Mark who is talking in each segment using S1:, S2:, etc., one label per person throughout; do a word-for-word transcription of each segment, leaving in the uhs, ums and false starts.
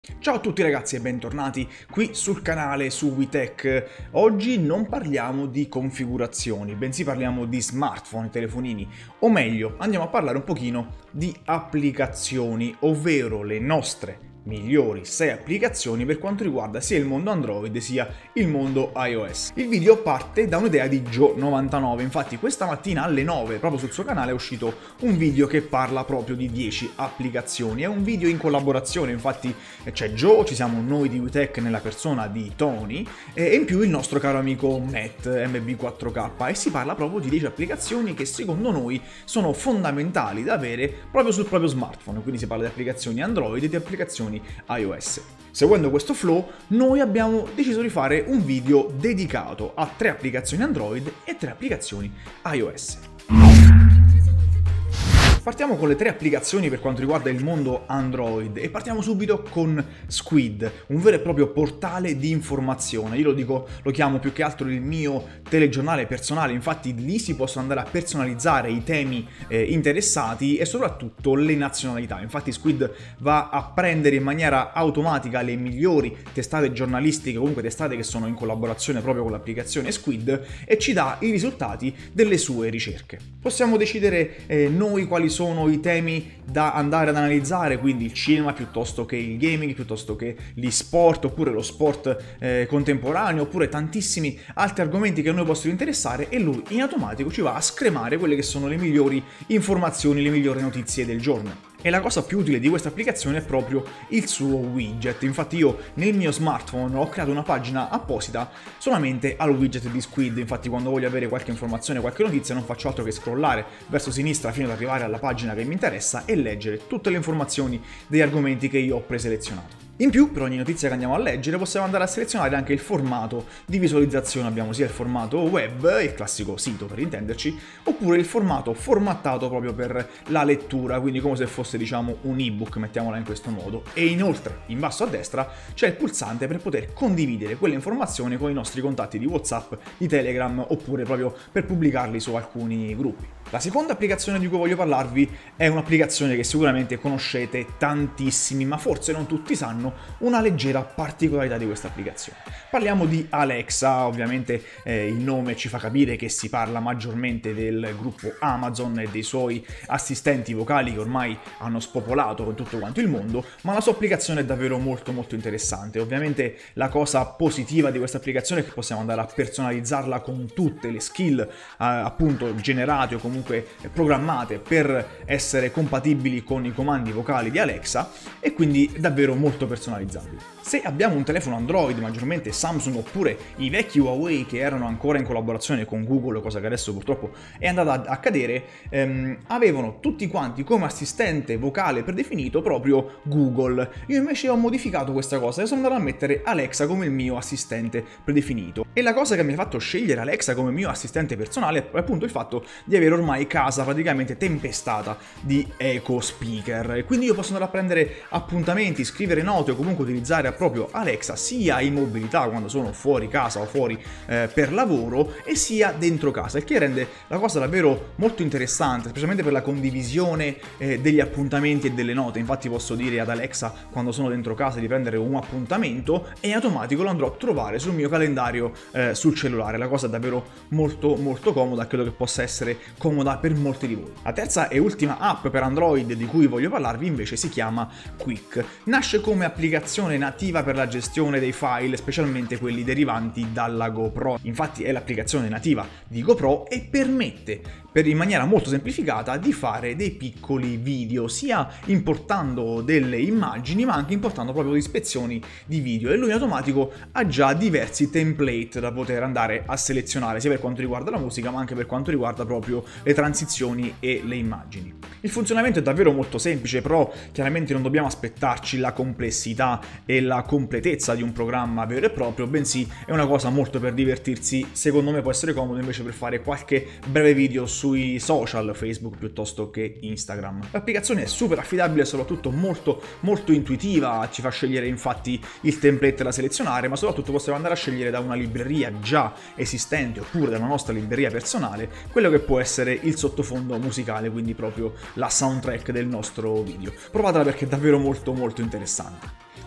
S1: Ciao a tutti ragazzi e bentornati qui sul canale su WeTech. Oggi non parliamo di configurazioni, bensì parliamo di smartphone, telefonini, o meglio andiamo a parlare un pochino di applicazioni, ovvero le nostre migliori sei applicazioni per quanto riguarda sia il mondo Android sia il mondo iOS. Il video parte da un'idea di Joe novantanove, infatti questa mattina alle nove proprio sul suo canale è uscito un video che parla proprio di dieci applicazioni. È un video in collaborazione, infatti c'è Joe, ci siamo noi di WeTech nella persona di Tony e in più il nostro caro amico Matt M B quattro K, e si parla proprio di dieci applicazioni che secondo noi sono fondamentali da avere proprio sul proprio smartphone. Quindi si parla di applicazioni Android e di applicazioni iOS. Seguendo questo flow, noi abbiamo deciso di fare un video dedicato a tre applicazioni Android e tre applicazioni iOS. Partiamo con le tre applicazioni per quanto riguarda il mondo Android e partiamo subito con Squid, un vero e proprio portale di informazione. Io lo dico, lo chiamo più che altro il mio telegiornale personale, infatti lì si possono andare a personalizzare i temi eh, interessati e soprattutto le nazionalità. Infatti Squid va a prendere in maniera automatica le migliori testate giornalistiche, comunque testate che sono in collaborazione proprio con l'applicazione Squid, e ci dà i risultati delle sue ricerche. Possiamo decidere eh, noi quali sono i temi da andare ad analizzare, quindi il cinema piuttosto che il gaming, piuttosto che gli sport, oppure lo sport eh, contemporaneo, oppure tantissimi altri argomenti che a noi possono interessare, e lui in automatico ci va a scremare quelle che sono le migliori informazioni, le migliori notizie del giorno. E la cosa più utile di questa applicazione è proprio il suo widget. Infatti io nel mio smartphone ho creato una pagina apposita solamente al widget di Squid. Infatti quando voglio avere qualche informazione, qualche notizia, non faccio altro che scrollare verso sinistra fino ad arrivare alla pagina che mi interessa e leggere tutte le informazioni degli argomenti che io ho preselezionato. In più, per ogni notizia che andiamo a leggere, possiamo andare a selezionare anche il formato di visualizzazione. Abbiamo sia il formato web, il classico sito per intenderci, oppure il formato formattato proprio per la lettura, quindi come se fosse, diciamo, un ebook, mettiamola in questo modo. E inoltre, in basso a destra, c'è il pulsante per poter condividere quelle informazioni con i nostri contatti di WhatsApp, di Telegram, oppure proprio per pubblicarli su alcuni gruppi. La seconda applicazione di cui voglio parlarvi è un'applicazione che sicuramente conoscete tantissimi, ma forse non tutti sanno una leggera particolarità di questa applicazione. Parliamo di Alexa. Ovviamente eh, il nome ci fa capire che si parla maggiormente del gruppo Amazon e dei suoi assistenti vocali che ormai hanno spopolato con tutto quanto il mondo, ma la sua applicazione è davvero molto molto interessante. Ovviamente la cosa positiva di questa applicazione è che possiamo andare a personalizzarla con tutte le skill eh, appunto generate o comunque programmate per essere compatibili con i comandi vocali di Alexa, e quindi davvero molto personalizzabile. Se abbiamo un telefono Android, maggiormente Samsung oppure i vecchi Huawei che erano ancora in collaborazione con Google, cosa che adesso purtroppo è andata a cadere, ehm, avevano tutti quanti come assistente vocale predefinito proprio Google. Io invece ho modificato questa cosa e sono andato a mettere Alexa come il mio assistente predefinito. E la cosa che mi ha fatto scegliere Alexa come mio assistente personale è appunto il fatto di avere ormai casa praticamente tempestata di eco speaker, e quindi io posso andare a prendere appuntamenti, scrivere note o comunque utilizzare proprio Alexa sia in mobilità quando sono fuori casa o fuori eh, per lavoro, e sia dentro casa, il che rende la cosa davvero molto interessante, specialmente per la condivisione eh, degli appuntamenti e delle note. Infatti posso dire ad Alexa quando sono dentro casa di prendere un appuntamento e in automatico lo andrò a trovare sul mio calendario eh, sul cellulare. La cosa è davvero molto molto comoda, credo che possa essere comoda per molti di voi. La terza e ultima app per Android di cui voglio parlarvi invece si chiama Quick. Nasce come applicazione nativa per la gestione dei file, specialmente quelli derivanti dalla GoPro. Infatti è l'applicazione nativa di GoPro e permette, per in maniera molto semplificata, di fare dei piccoli video, sia importando delle immagini ma anche importando proprio ispezioni di video, e lui in automatico ha già diversi template da poter andare a selezionare, sia per quanto riguarda la musica ma anche per quanto riguarda proprio le transizioni e le immagini. Il funzionamento è davvero molto semplice, però chiaramente non dobbiamo aspettarci la complessità e la completezza di un programma vero e proprio, bensì è una cosa molto per divertirsi. Secondo me può essere comodo invece per fare qualche breve video sui social, Facebook piuttosto che Instagram. L'applicazione è super affidabile e soprattutto molto molto intuitiva, ci fa scegliere infatti il template da selezionare, ma soprattutto possiamo andare a scegliere da una libreria già esistente oppure da una nostra libreria personale quello che può essere il sottofondo musicale, quindi proprio la soundtrack del nostro video. Provatela perché è davvero molto molto interessante.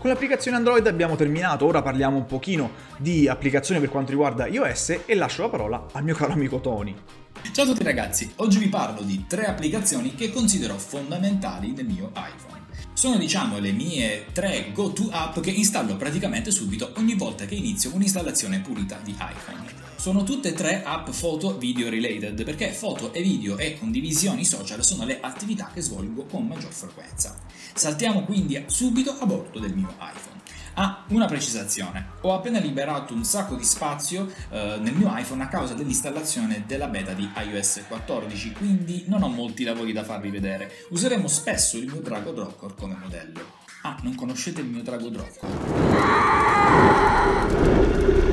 S1: Con le applicazioni Android abbiamo terminato, ora parliamo un pochino di applicazioni per quanto riguarda iOS e lascio la parola al mio caro amico Tony.
S2: Ciao a tutti ragazzi, oggi vi parlo di tre applicazioni che considero fondamentali nel mio iPhone. Sono diciamo le mie tre go-to app che installo praticamente subito ogni volta che inizio un'installazione pulita di iPhone. Sono tutte e tre app foto video related perché foto e video e condivisioni social sono le attività che svolgo con maggior frequenza. Saltiamo quindi subito a bordo del mio iPhone. Ah, una precisazione, ho appena liberato un sacco di spazio eh, nel mio iPhone a causa dell'installazione della beta di iOS quattordici, quindi non ho molti lavori da farvi vedere. Useremo spesso il mio Drago Drawer come modello. Ah, non conoscete il mio Drago Drawer?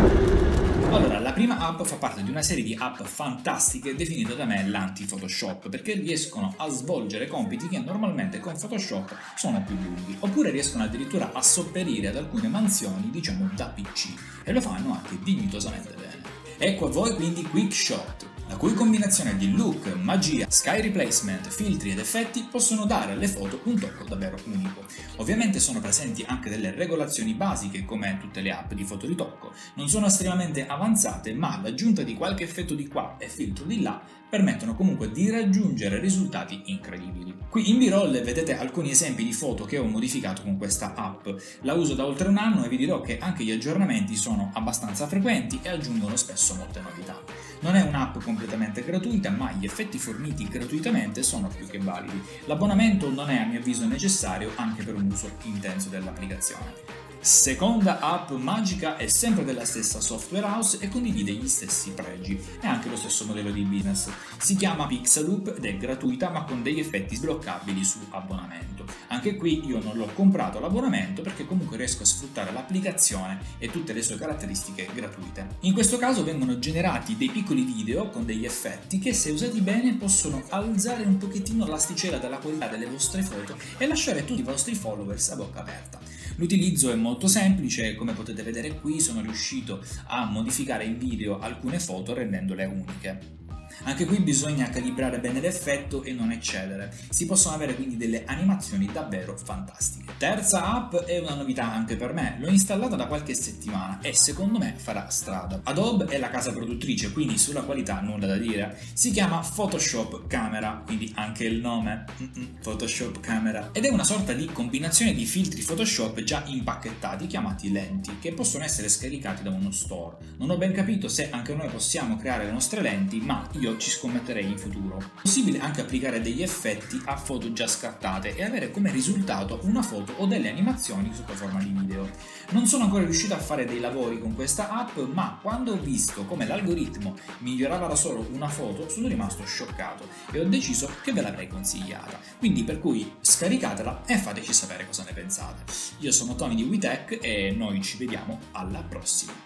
S2: Allora, la prima app fa parte di una serie di app fantastiche definite da me l'anti-Photoshop, perché riescono a svolgere compiti che normalmente con Photoshop sono più lunghi, oppure riescono addirittura a sopperire ad alcune mansioni, diciamo, da P C, e lo fanno anche dignitosamente bene. Ecco a voi quindi QuickShot, la cui combinazione di look, magia, sky replacement, filtri ed effetti possono dare alle foto un tocco davvero unico. Ovviamente sono presenti anche delle regolazioni basiche come tutte le app di fotoritocco, non sono estremamente avanzate, ma l'aggiunta di qualche effetto di qua e filtro di là permettono comunque di raggiungere risultati incredibili. Qui in B-roll vedete alcuni esempi di foto che ho modificato con questa app. La uso da oltre un anno e vi dirò che anche gli aggiornamenti sono abbastanza frequenti e aggiungono spesso molte novità. Non è un'app completamente gratuita, ma gli effetti forniti gratuitamente sono più che validi. L'abbonamento non è a mio avviso necessario anche per un uso intenso dell'applicazione. Seconda app magica, è sempre della stessa software house e condivide gli stessi pregi. È anche lo stesso modello di business. Si chiama Pixaloop ed è gratuita ma con degli effetti sbloccabili su abbonamento. Anche qui io non l'ho comprato l'abbonamento perché comunque riesco a sfruttare l'applicazione e tutte le sue caratteristiche gratuite. In questo caso vengono generati dei piccoli video con degli effetti che, se usati bene, possono alzare un pochettino l'asticella della qualità delle vostre foto e lasciare tutti i vostri followers a bocca aperta. L'utilizzo è molto semplice, come potete vedere qui sono riuscito a modificare in video alcune foto rendendole uniche. Anche qui bisogna calibrare bene l'effetto e non eccedere, si possono avere quindi delle animazioni davvero fantastiche. Terza app è una novità anche per me, l'ho installata da qualche settimana e secondo me farà strada. Adobe è la casa produttrice, quindi sulla qualità nulla da dire. Si chiama Photoshop Camera, quindi anche il nome, Mm-mm, Photoshop Camera, ed è una sorta di combinazione di filtri Photoshop già impacchettati chiamati lenti, che possono essere scaricati da uno store. Non ho ben capito se anche noi possiamo creare le nostre lenti, ma io ci scommetterei in futuro. È possibile anche applicare degli effetti a foto già scattate e avere come risultato una foto o delle animazioni sotto forma di video. Non sono ancora riuscito a fare dei lavori con questa app, ma quando ho visto come l'algoritmo migliorava da solo una foto sono rimasto scioccato e ho deciso che ve l'avrei consigliata. Quindi per cui scaricatela e fateci sapere cosa ne pensate. Io sono Tony di WeTech e noi ci vediamo alla prossima.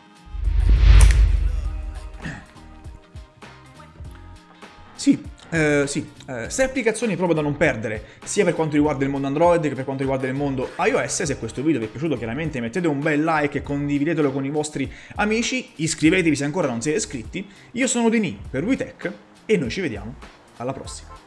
S1: Sì, eh, sì, eh, sei applicazioni proprio da non perdere, sia per quanto riguarda il mondo Android che per quanto riguarda il mondo iOS. Se questo video vi è piaciuto, chiaramente mettete un bel like e condividetelo con i vostri amici, iscrivetevi se ancora non siete iscritti. Io sono Denis per WeTech e noi ci vediamo alla prossima.